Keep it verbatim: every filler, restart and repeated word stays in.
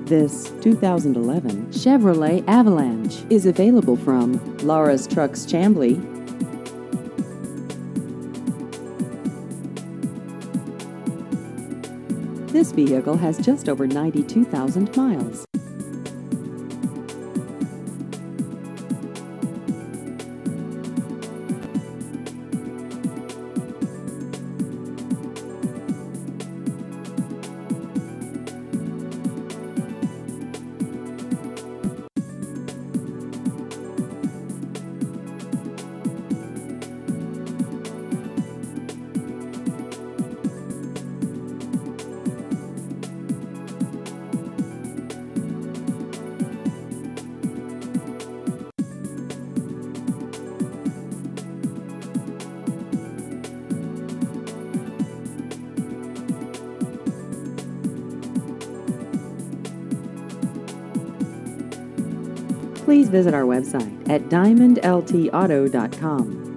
This two thousand eleven Chevrolet Avalanche is available from Laura's Trucks Chamblee. This vehicle has just over ninety-two thousand miles. Please visit our website at diamond l t auto dot com.